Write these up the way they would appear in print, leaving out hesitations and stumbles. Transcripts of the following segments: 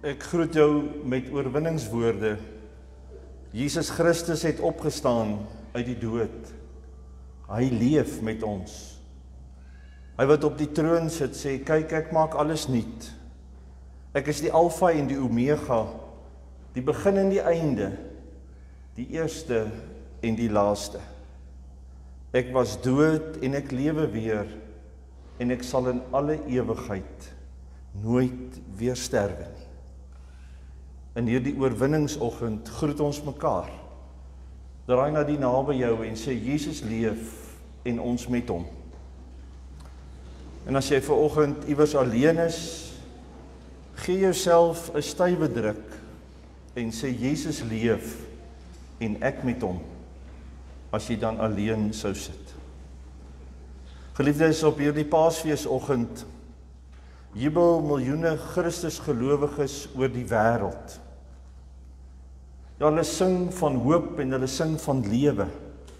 Ek groet jou met oorwinningswoorde. Jesus Christus het opgestaan uit die dood. Hy leef met ons. Hy wat op die troon sit sê, kyk, ek maak alles nuut. Ek is die Alfa en die Omega, die begin en die einde, die eerste en die laaste. Ek was dood en ek lewe weer, en ek sal in alle ewigheid nooit weer sterwe nie. In hierdie oorwinningsoggend groet ons mekaar. Draai na die naby jou en sê, Jesus leef en ons met hom. En as jy vanoggend iewers alleen is, gee jouself 'n stywe druk en sê, Jesus leef en ek met hom, as jy dan alleen sou sit. Geliefdes, op hierdie Paasfeesoggend jubel miljoene Christus gelowiges oor die wêreld. Ja, hulle sing van hoop en hulle sing van lewe.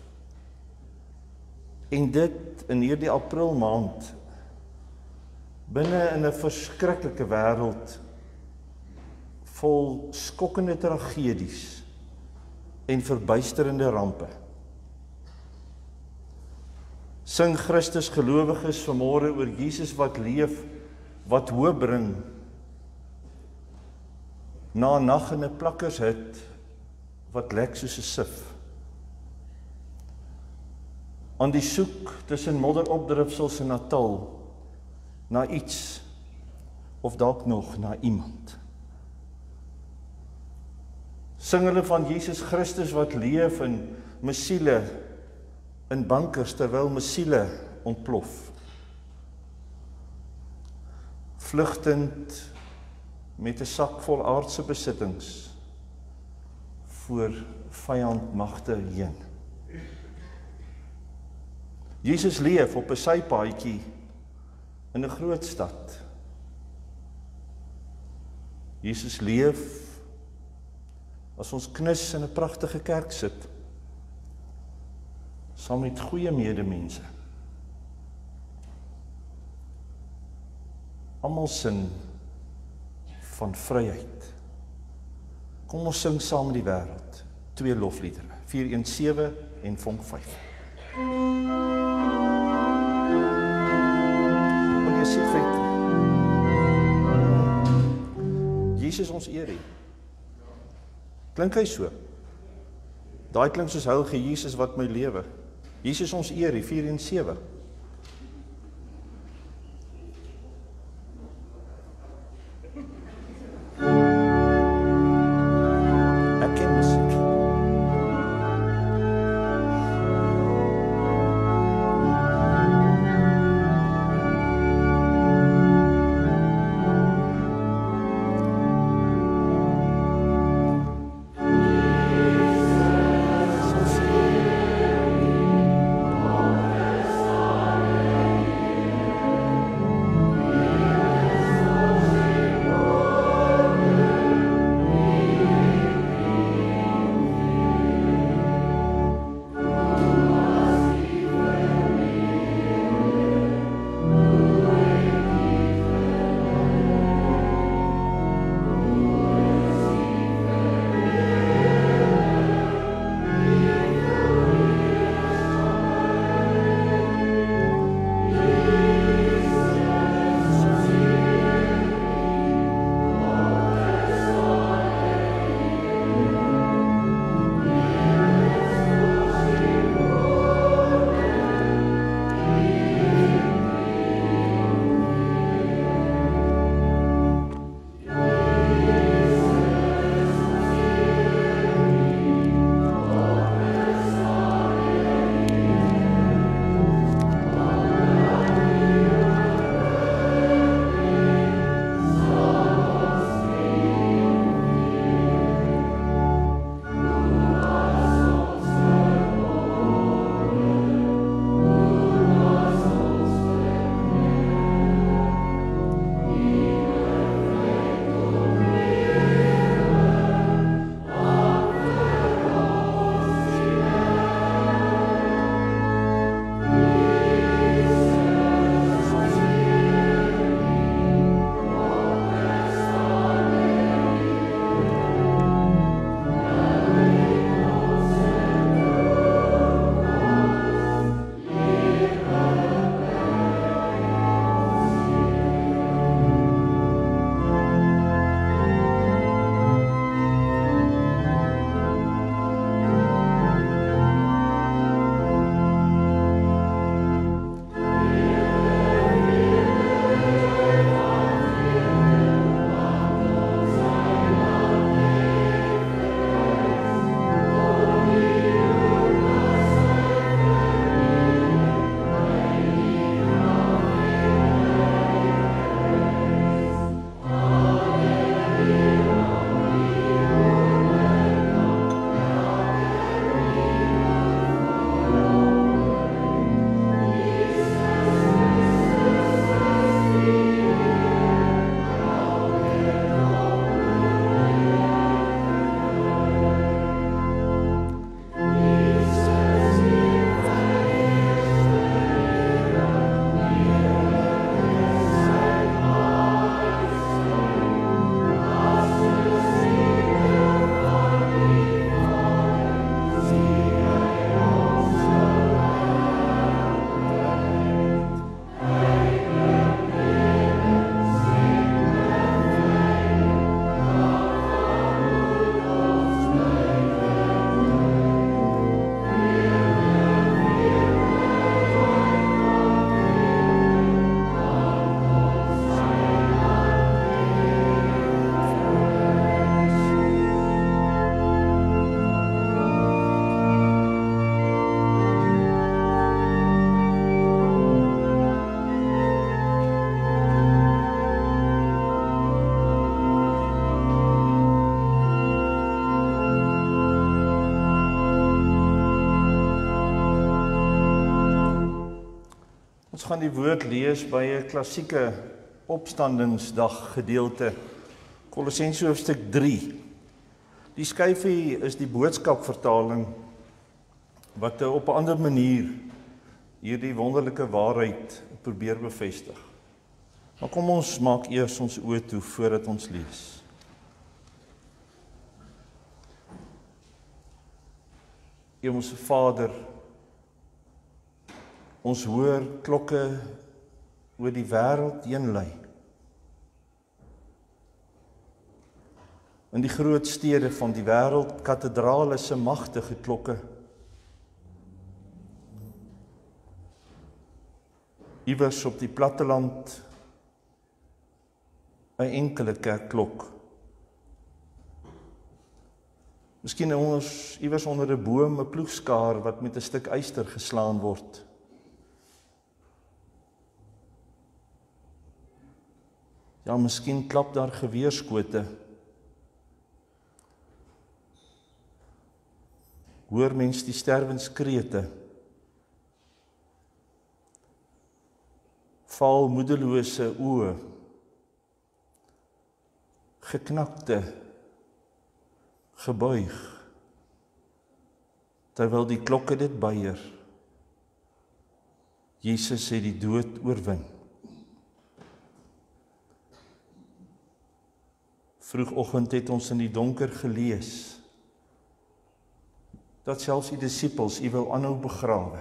En dit in hierdie April maand, binne in 'n verskriklike wêreld, vol skokkende tragedies en verbuisterende rampe. Sing Christus gelowiges vanmôre oor Jesus wat leef, wat hoop bring, na 'n nag in 'n plakkershut, wat lek soos 'n sif. Aan die soek tussen modderopdrifsels in Natal, na iets, of dalk nog na iemand. Sing hulle van Jesus Christus wat leef in missiele, in bankers, terwyl missiele ontplof. Vlugtend met 'n sak vol aardse besittings voor vyandmagte heen. Jesus leef op 'n sypaadjie in 'n groot stad. Jesus leef as ons knus in 'n pragtige kerk sit, saam met goeie medemense. Almal sing van vryheid. Kom ons sing saam met die wêreld. 2 lofliedere, 417 en vonk 5. Wanneer jy sê feit, Jesus ons eer hy. Klink hy so? Daai klink soos heilige Jesus wat my lewe. Jesus ons eer hy, 417. Oh gaan die woord lees by 'n klassieke opstandingsdag gedeelte, Kolossense hoofstuk 3. Die skyfie is die boodskapvertaling wat op 'n ander manier hierdie wonderlike waarheid probeer bevestig. Maar kom ons maak eers ons oë toe voordat ons lees. Hemelse Vader, ons hoor klokke oor die wêreld heen lui. In die groot stede van die wêreld, kathedrale se magtige klokke. Iewers op die platteland 'n enkele kerkklok. Miskien iewers onder 'n boom 'n ploegskaar wat met 'n stuk yster geslaan word. Ja, miskien klap daar geweerskote. Hoor mens die sterwenskrete. Val moedelose oë. Geknakte, gebuig. Terwyl die klokke dit beier. Jesus het die dood oorwin. Vroegoggend het ons in die donker gelees dat selfs die disippels U wil aanhou begrawe.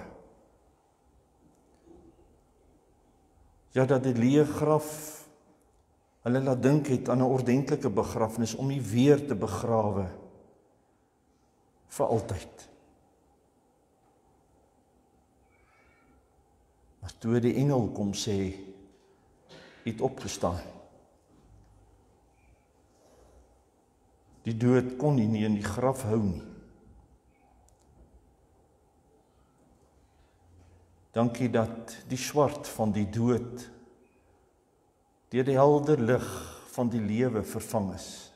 Ja, dat die leë graf hulle laat dink het aan 'n ordentlike begrafnis om U weer te begrawe vir altyd. Maar toe die engel kom sê, U het opgestaan. Die dood kon nie in die graf hou nie. Dankie dat die swart van die dood deur die helder lig van die lewe vervang is.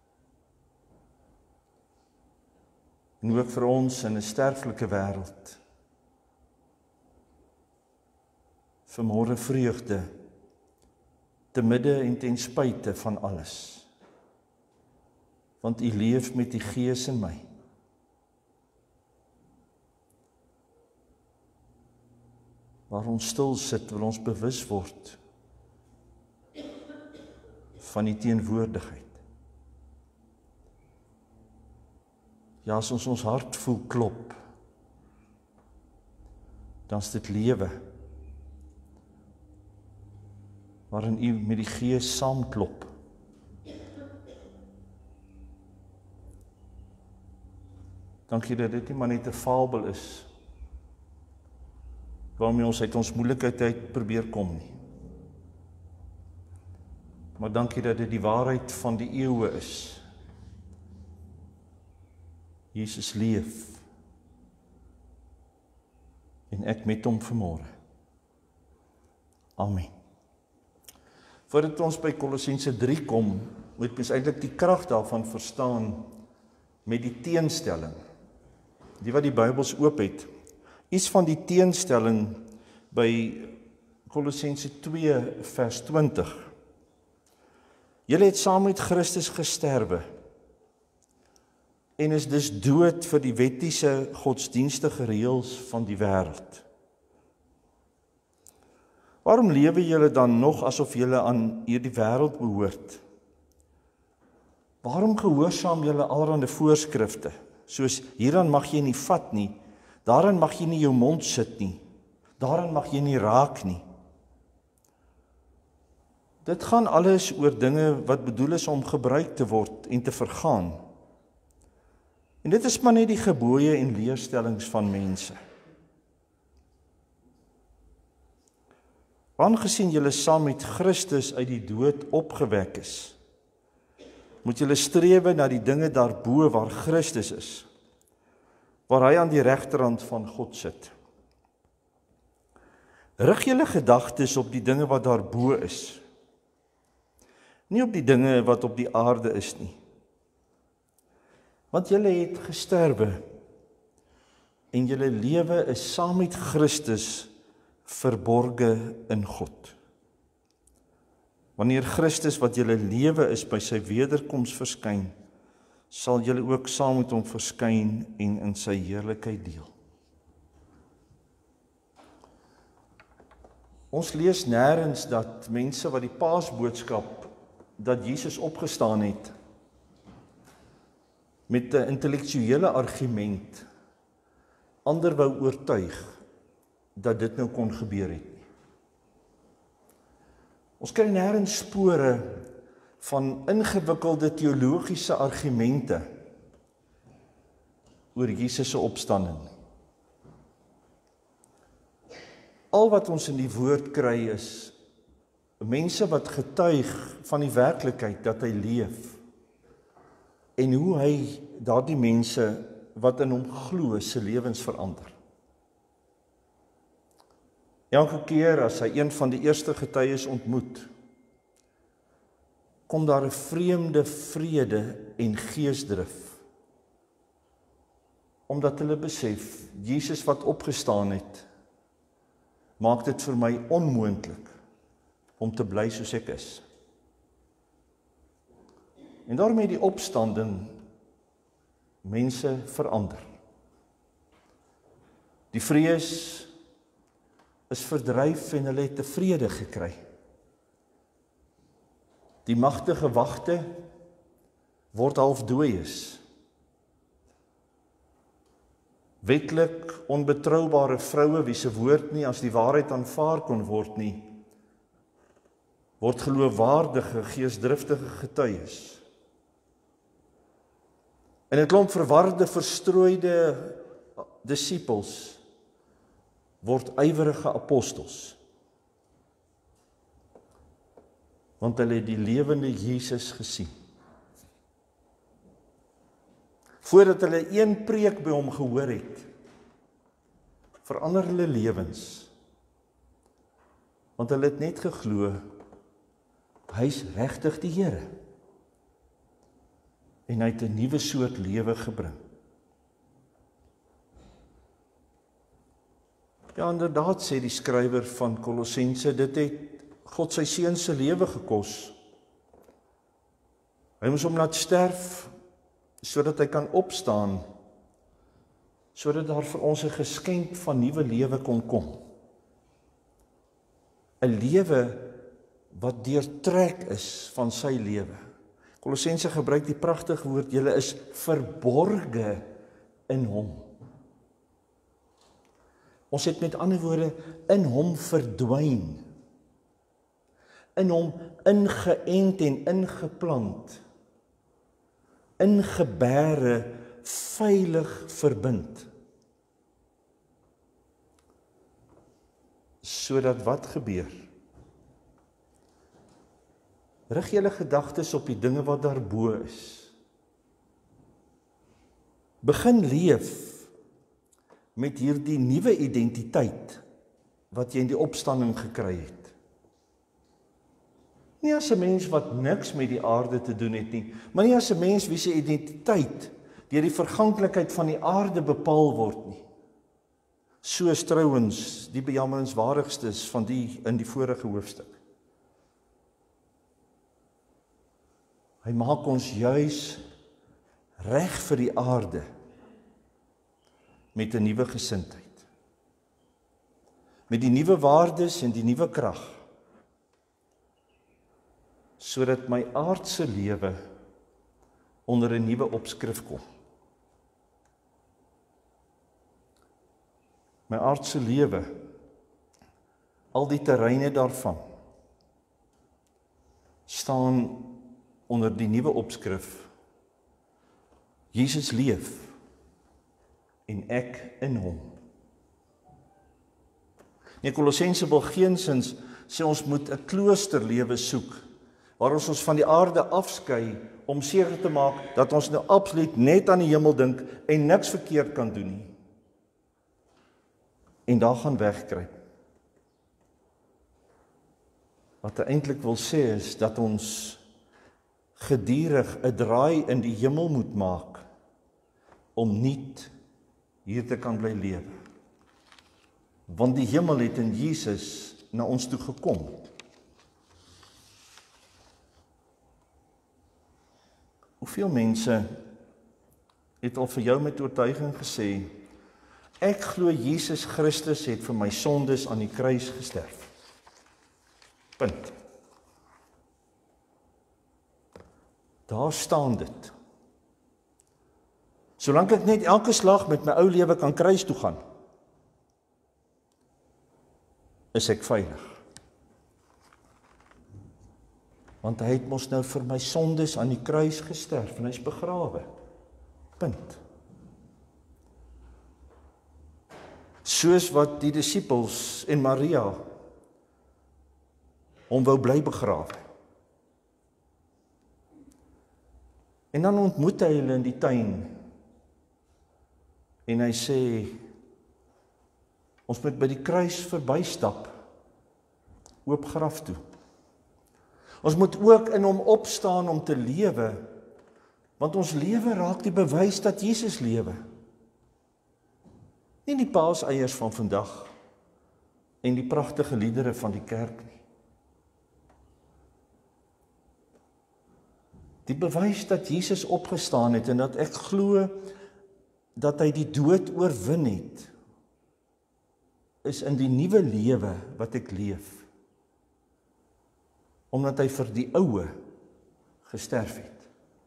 En ook vir ons in 'n sterflike wêreld. Vanmôre vreugde, te midde en ten spyte van alles. Want U leef met die Gees in my. Waar ons stil sit, wil ons bewus word van die teenwoordigheid. Ja, as ons hart voel klop, dan is dit lewe, waarin U met die Gees saamklop. Dankie dat dit nie maar net 'n fabel is, waarmee ons uit ons moeilikheid uit probeer kom nie. Maar dankie dat dit die waarheid van die eeue is. Jesus leef. En ek met hom vanmôre. Amen. Voordat ons by Kolossense 3 kom, moet mens eintlik die krag daarvan verstaan met die teenstelling. Die wat die Bybels oop het, iets van die teenstelling by Kolossense 2 vers 20. Julle het saam met Christus gesterwe en is dus dood vir die wettiese godsdienstige reëls van die wêreld. Waarom lewe julle dan nog asof julle aan hierdie wêreld behoort? Waarom gehoorsaam julle allerhande voorskrifte, soos hieraan mag jy nie vat nie, daaraan mag jy nie jou mond sit nie, daaraan mag jy nie raak nie. Dit gaan alles oor dinge wat bedoel is om gebruik te word en te vergaan. En dit is maar net die gebooie en leerstellings van mense. Aangesien julle saam met Christus uit die dood opgewek is, moet julle strewe na die dinge daarbo waar Christus is, waar hy aan die regterhand van God sit. Rig julle gedagtes op die dinge wat daarbo is, nie op die dinge wat op die aarde is nie. Want julle het gesterwe en julle lewe is saam met Christus verborge in God. Wanneer Christus wat julle lewe is by sy wederkoms verskyn, sal julle ook saam met hom verskyn en in sy heerlikheid deel. Ons lees nêrens dat mense wat die Paasboodskap, dat Jesus opgestaan het, met 'n intellektuele argument, ander wou oortuig, dat dit nou kon gebeur het. Ons kry nêrens spore van ingewikkelde teologiese argumente oor Jesus se opstanding. Al wat ons in die woord kry is mense wat getuig van die werklikheid dat hy leef en hoe hy daardie mense wat in hom glo se lewens verander. Elke keer as hy een van die eerste getuies ontmoet, kom daar 'n vreemde vrede en geesdrif, omdat hulle besef, Jesus wat opgestaan het, maak dit vir my onmoontlik om te bly soos ek is. En daarmee die opstanding mense verander. Die vrees is verdryf en hulle het tevrede gekry. Die magtige wagte word half dooies. Wetlik onbetroubare vroue wie se woord nie as die waarheid aanvaar kon word nie, word geloofwaardige, geesdriftige getuies. En 'n klomp verwarde, verstrooide disippels word ywerige apostels. Want hulle het die lewende Jesus gesien. Voordat hulle een preek by hom gehoor het, verander hulle lewens. Want hulle het net geglo, hy's regtig die Here. En hy het 'n nuwe soort lewe gebring. Ja, inderdaad, sê die skrywer van Kolossense, dit het God sy seun se lewe gekos. Hy moes hom laat sterf, sodat hy kan opstaan, sodat daar vir ons 'n geskenk van nuwe lewe kon kom. 'n Lewe wat deurtrek is van sy lewe. Kolossense gebruik die pragtige woord, julle is verborge in hom. Ons het met ander woorde in hom verdwyn. In hom ingeënt en ingeplant. Ingebere, veilig verbind. Sodat wat gebeur? Rig julle gedagtes op die dinge wat daarbo is. Begin leef met hierdie nuwe identiteit wat jy in die opstanding gekry het. Nie as 'n mens wat niks met die aarde te doen het nie, maar nie as 'n mens wie se identiteit deur die verganklikheid van die aarde bepaal word nie. Soos trouens die bejammeringswaardigstes van die in die vorige hoofstuk. Hy maak ons juis reg vir die aarde met 'n nuwe gesindheid. Met die nuwe waardes en die nuwe krag. Sodat my aardse lewe onder 'n nuwe opskrif kom. My aardse lewe, al die terreine daarvan, staan onder die nuwe opskrif. Jesus leef en ek in hom. Kolossense wil geensins sê ons moet 'n kloosterlewe soek, waar ons van die aarde afskei, om seker te maak dat ons nou absoluut net aan die hemel dink en niks verkeerd kan doen nie. En daar gaan wegkruip. Wat hy eintlik wil sê is dat ons gedurig 'n draai in die hemel moet maak om nie hier te kan bly lewe. Want die hemel het in Jesus na ons toe gekom. Hoeveel mense het al vir jou met oortuiging gesê, ek glo Jesus Christus het vir my sondes aan die kruis gesterf. Punt. Daar staan dit. Solank ek net elke slag met my ou lewe kan kruis toe gaan, is ek veilig. Want hy het mos nou vir my sondes aan die kruis gesterf en hy is begrawe. Punt. Soos wat die disippels en Maria hom wou bly begrawe. En dan ontmoet hy hulle in die tuin en hy sê, ons moet by die kruis verbystap, oop graf toe. Ons moet ook in hom opstaan om te lewe, want ons lewe raak die bewys dat Jesus lewe. Nie die paaseiers van vandag en die pragtige liedere van die kerk nie. Die bewys dat Jesus opgestaan het en dat ek glo dat hy die dood oorwin het, is in die nuwe lewe wat ek leef. Omdat hy vir die oue gesterf het.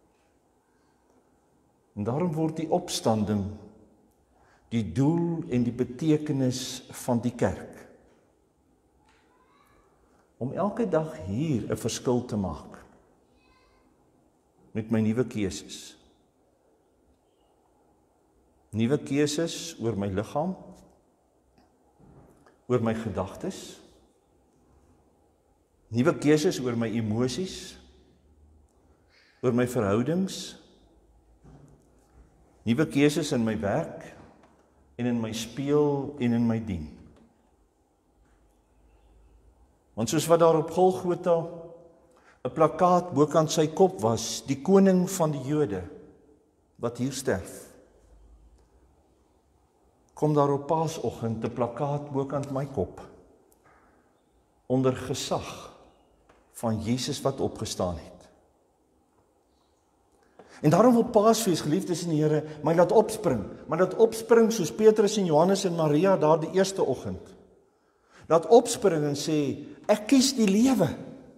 En daarom word die opstanding die doel en die betekenis van die kerk. Om elke dag hier 'n verskil te maak. Met my nuwe keuses. Nuwe keuses oor my liggaam, oor my gedagtes, nuwe keuses oor my emosies, oor my verhoudings, nuwe keuses in my werk en in my speel en in my dien. Want soos wat daar op Golgotha 'n plakkaat bokant sy kop was, die koning van die Jode wat hier sterf, kom daar op Paasoggend 'n plakkaat bokant my kop onder gesag van Jesus wat opgestaan het. En daarom wil Paasfees, geliefdes in die Here, my laat opspring, maar laat opspring soos Petrus en Johannes en Maria daar die eerste oggend. Laat opspring en sê, ek kies die lewe.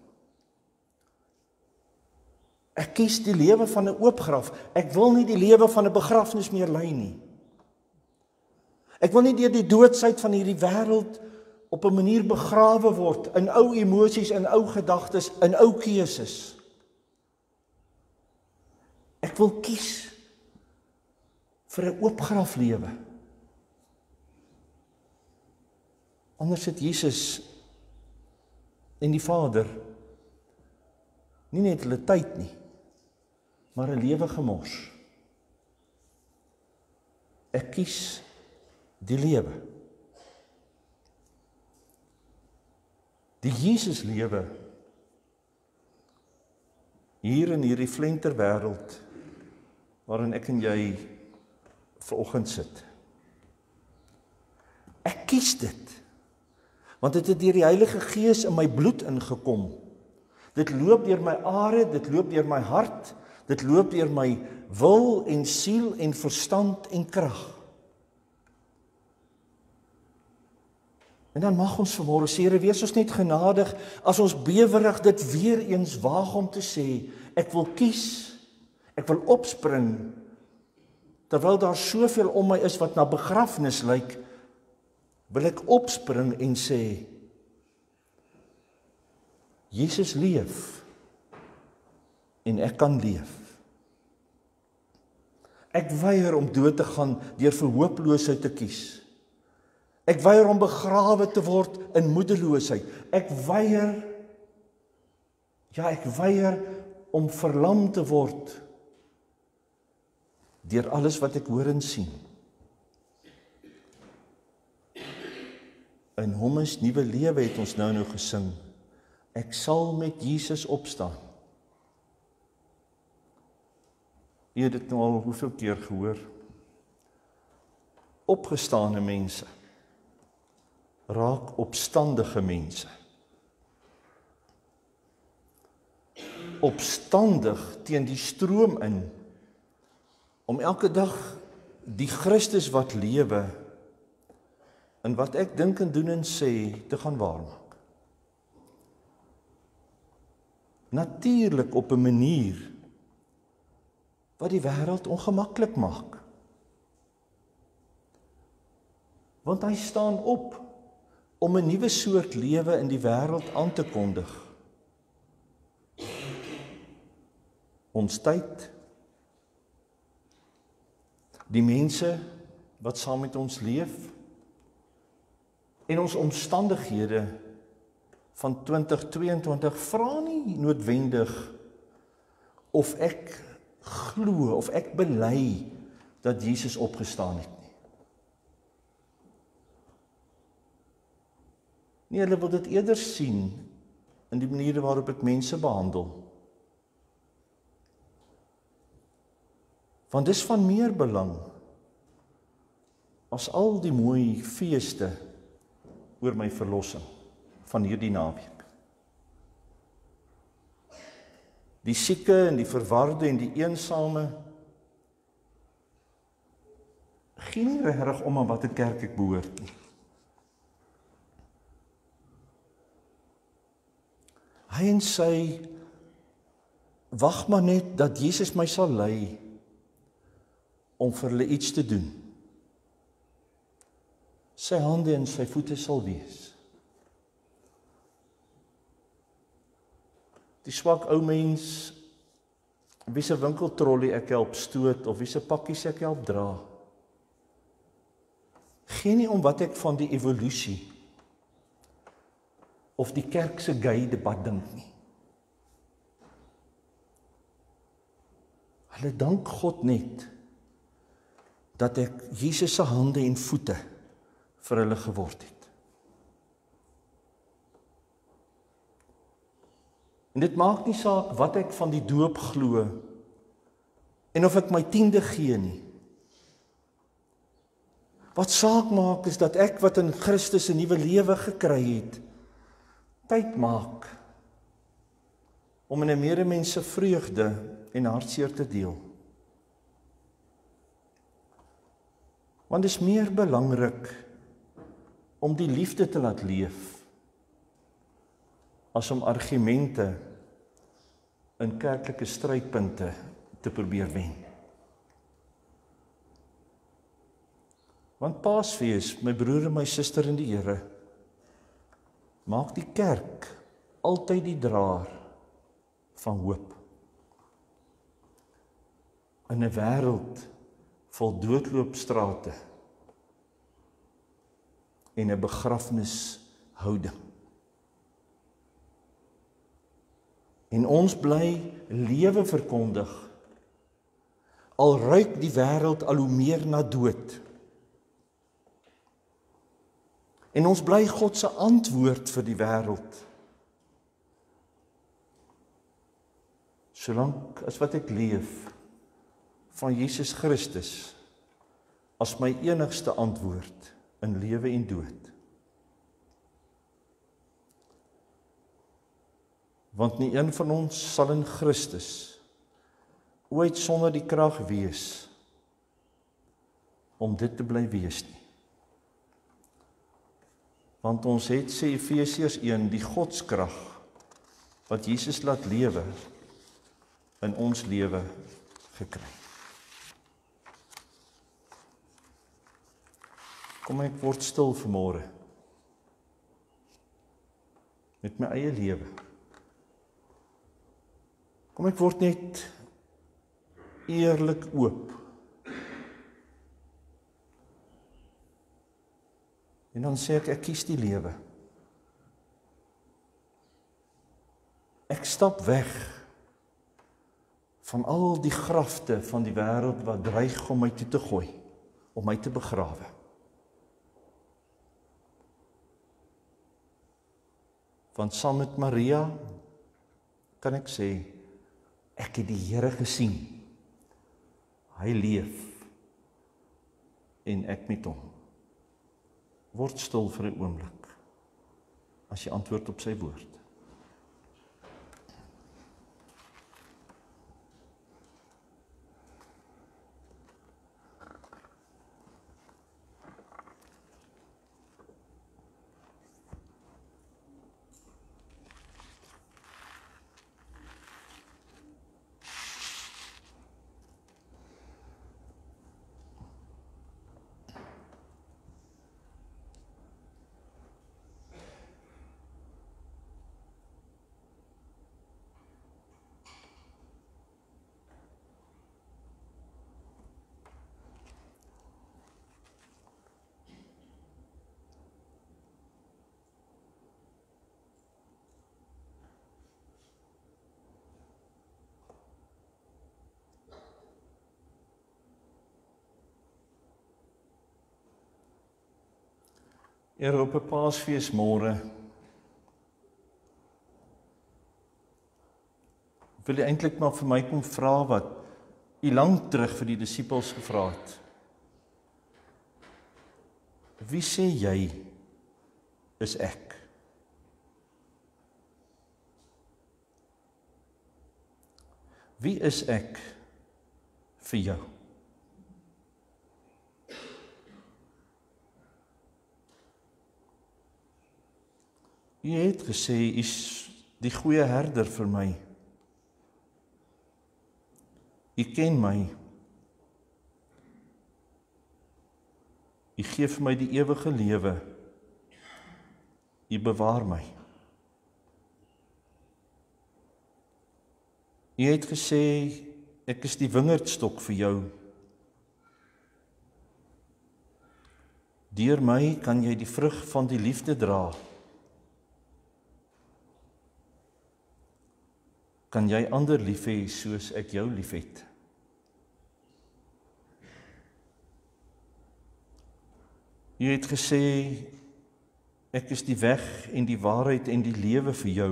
Ek kies die lewe van 'n oop graf. Ek wil nie die lewe van 'n begrafnis meer lei nie. Ek wil nie deur die doodsheid van hierdie wêreld op 'n manier begrawe word in ou emosies, in ou gedagtes, in ou keuses. Ek wil kies vir 'n oop graf lewe. Anders het Jesus en die Vader nie net hulle tyd nie, maar 'n lewe gemors. Ek kies die lewe. Die Jesus lewe hier in hierdie flenter wêreld waarin ek en jy vanoggend sit. Ek kies dit, want dit het deur die Heilige Gees in my bloed ingekom. Dit loop deur my are, dit loop deur my hart, dit loop deur my wil en siel en verstand en krag. En dan mag ons vanmôre sê, Here, wees ons net genadig as ons bewerig dit weer eens waag om te sê, ek wil kies, ek wil opspring, terwyl daar soveel om my is wat na begrafnis lyk, wil ek opspring en sê, Jesus leef, en ek kan leef. Ek weier om dood te gaan deur vir hooploosheid te kies. Ek weier om begrawe te word in moedeloosheid. Ek weier om verlam te word deur alles wat ek hoor en sien. In hom is nuwe lewe, het ons nou gesing. Ek sal met Jesus opstaan. Jy het dit nou al hoeveel keer gehoor? Opgestane mense raak opstandige mense. Opstandig teen die stroom in, om elke dag die Christus wat lewe, en wat ek dink en doen en sê, te gaan waarmaak. Natuurlik op 'n manier, wat die wêreld ongemaklik maak. Want hy staan op, om 'n nuwe soort lewe in die wêreld aan te kondig. Ons tyd, die mense wat saam met ons leef, en ons omstandighede van 2022 vra nie noodwendig of ek glo, of ek bely dat Jesus opgestaan het nie. Nee, hulle wil dit eerder sien in die maniere waarop ek mense behandel. Want dis van meer belang as al die mooi feeste oor my verlossing van hierdie naweek. Die sieke en die verwarde en die eensame gee nie regtig om aan watter kerk ek behoort nie. Hy en sy wag maar net dat Jesus my sal lei om vir hulle iets te doen. Sy hande en sy voete sal wees. Die swak ou mens, wie se winkeltrollie ek help stoot, of wie se pakkies ek help dra. Geen nie om wat ek van die evolusie, of die kerk se gay debat dink nie. Hulle dank God net, dat ek Jesus se hande en voete vir hulle geword het. En dit maak nie saak wat ek van die doop glo, en of ek my 10de gee nie. Wat saak maak is dat ek wat in Christus 'n nuwe lewe gekry het, tyd maak om in 'n medemens se vreugde en hartseer te deel. Want dit is meer belangrik om die liefde te laat leef, as om argumente in kerklike strydpunte te probeer wen. Want Paasfees, my broer en my suster in die Here, maak die kerk altyd die draer van hoop. In 'n wêreld vol doodloopstrate en 'n begrafnishouding. En ons bly lewe verkondig, al ruik die wêreld al hoe meer na dood. En ons bly God se antwoord vir die wêreld. Solank as wat ek leef van Jesus Christus as my enigste antwoord in lewe en dood. Want nie een van ons sal in Christus ooit sonder die krag wees om dit te bly wees nie. Want ons het, sê Efesiërs 1, die godskrag wat Jesus laat lewe in ons lewe gekry. Kom ek word stil vanmôre met my eie lewe. Kom ek word net eerlik oop. En dan sê ek kies die lewe. Ek stap weg van al die grafte van die wêreld wat dreig om my toe te gooi, om my te begrawe. Want saam met Maria kan ek sê, ek het die Here gesien. Hy leef en ek met hom. Word stil vir 'n oomblik. as jy antwoord op sy woord. Here, op 'n Paasfeesmôre wil jy eintlik maar vir my kom vra wat U lank terug vir die disippels gevra het. Wie sê jy is ek? Wie is ek vir jou? U het gesê, U is die goeie herder vir my. U ken my. U gee vir my die ewige lewe. U bewaar my. U het gesê, ek is die wingerdstok vir jou. Deur my kan jy die vrug van die liefde dra. Kan jy ander lief hê soos ek jou lief het? U het gesê, ek is die weg en die waarheid en die lewe vir jou.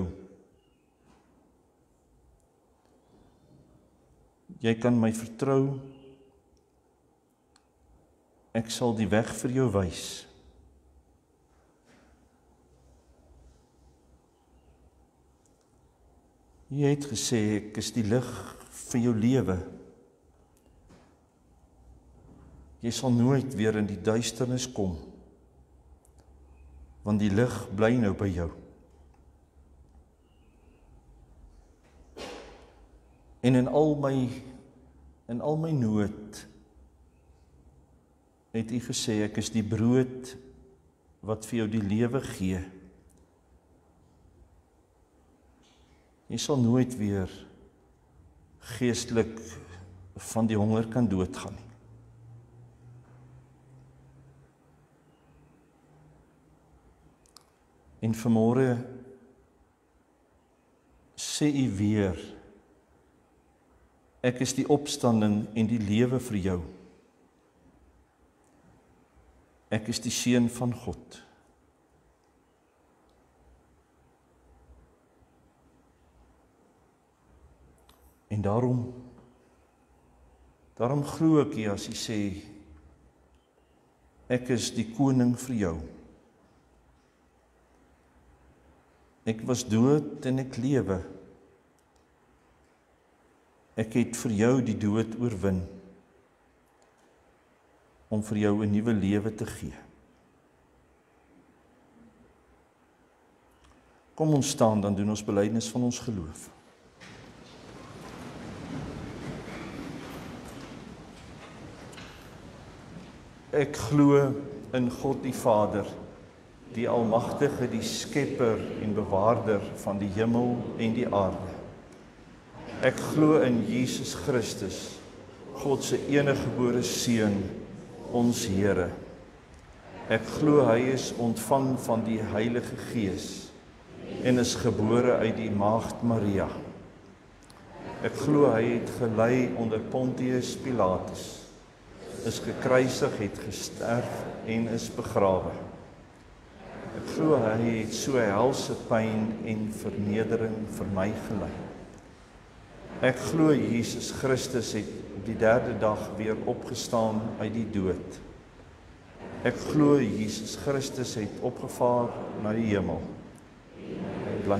Jy kan my vertrou. Ek sal die weg vir jou wys. U het gesê, ek is die lig vir jou lewe. Jy sal nooit weer in die duisternis kom, want die lig bly nou by jou. En in al my nood het U gesê, ek is die brood wat vir jou die lewe gee. Jy sal nooit weer geestelik van die honger kan doodgaan nie. En vanmôre sê U weer, ek is die opstanding en die lewe vir jou. Ek is die Seun van God. En daarom glo ek U as U sê, ek is die koning vir jou. Ek was dood en ek lewe. Ek het vir jou die dood oorwin, om vir jou 'n nuwe lewe te gee. Kom ons staan, dan doen ons belydenis van ons geloof. Ek glo in God die Vader, die Almagtige, die Skepper en Bewaarder van die hemel en die aarde. Ek glo in Jesus Christus, God se eniggebore Seun, ons Here. Ek glo hy is ontvang van die Heilige Gees en is gebore uit die Maagd Maria. Ek glo hy het gelei onder Pontius Pilatus, is gekruisig, het gesterf en is begrawe. Ek glo hy het so helse pyn en vernedering vir my gelei. Ek glo Jesus Christus het op die 3de dag weer opgestaan uit die dood. Ek glo Jesus Christus het opgevaar na die hemel bly.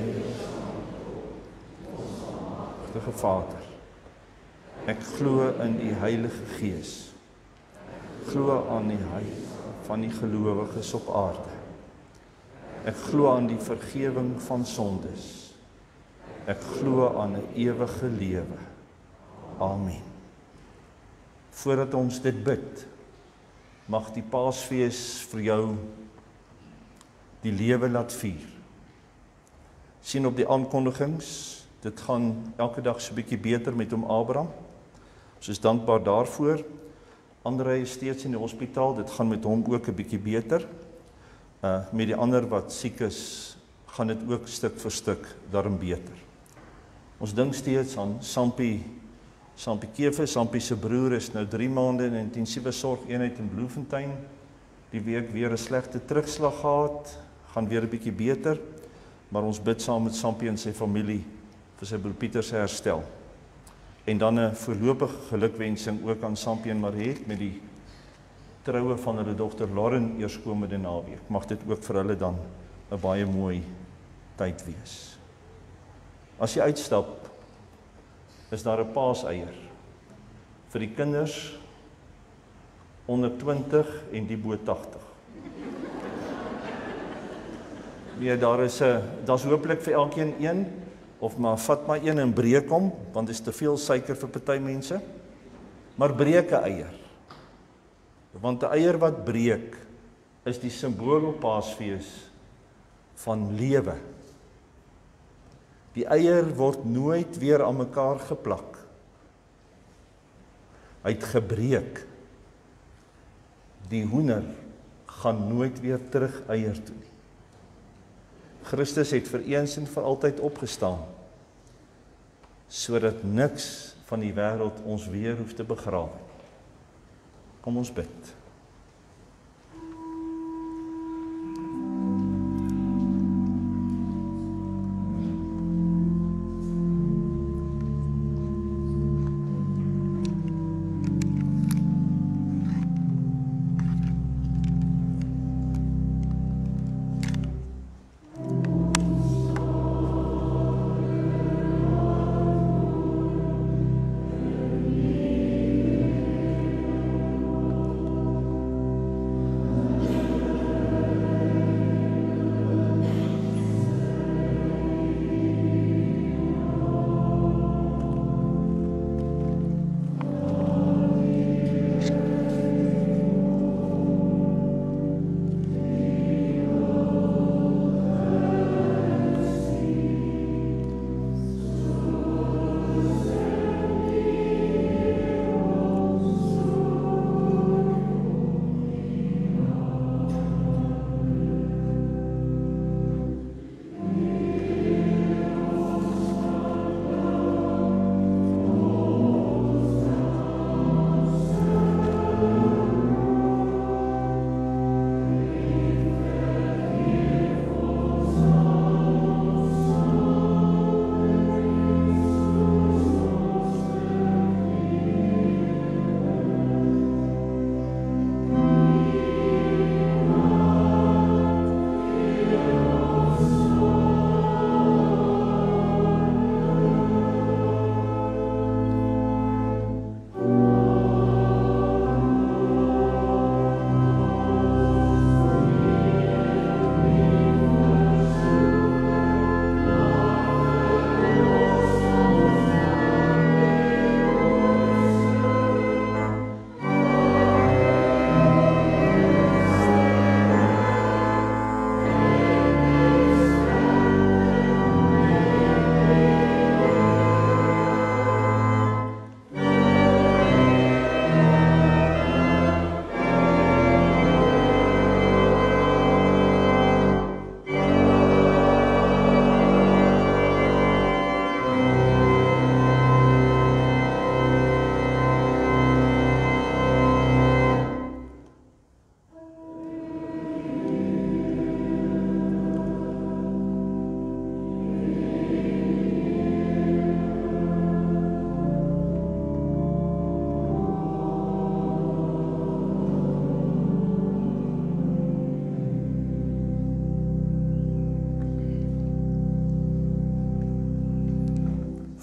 Heilige Vader, ek glo in U Heilige Gees. Glo aan die heil van die gelowiges op aarde. Ek glo aan die vergewing van sondes. Ek glo aan 'n ewige lewe. Amen. Voordat ons dit bid, mag die Paasfees vir jou die lewe laat vier. Sien op die aankondigings, dit gaan elke dag so 'n bietjie beter met hom Abraham. Ons is dankbaar daarvoor. André is steeds in die hospitaal, dit gaan met hom ook 'n bietjie beter. Met die ander wat siek is, gaan dit ook stuk vir stuk daarom beter. Ons dink steeds aan Sampie Keefe. Sampie se broer is nou 3 maande in 'n intensiewe sorgeenheid in Bloemfontein. Die week weer 'n slegte terugslag gehad, gaan weer 'n bietjie beter, maar ons bid saam met Sampie en sy familie vir sy broer Pieter se herstel. En dan 'n voorlopige gelukwensing ook aan Sampie en Mariet met die troue van hulle dogter Lauren eerskomende naweek. Mag dit ook vir hulle dan 'n baie mooi tyd wees. As jy uitstap, is daar 'n paaseier vir die kinders onder 20 en die bo 80. Nee, daar's hopelik vir elkeen een, of maar vat maar een en breek hom, want dit is te veel suiker vir party mense. Maar breek 'n eier. Want 'n eier wat breek is die simbool op Paasfees van lewe. Die eier word nooit weer aan mekaar geplak. Hy het gebreek. Die hoender gaan nooit weer terug eier toe nie. Christus het vir eens en vir altyd opgestaan, sodat niks van die wêreld ons weer hoef te begrawe. Kom ons bid.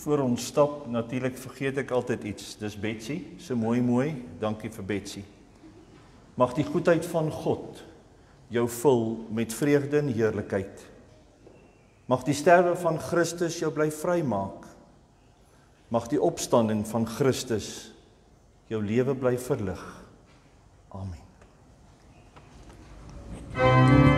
voor ons stap, natuurlik vergeet ek altyd iets. Dis Betsy, so mooi, dankie vir Betsy. Mag die goedheid van God jou vul met vreugde en heerlikheid. Mag die sterwe van Christus jou bly vrymaak. Mag die opstanding van Christus jou lewe bly verlig. Amen.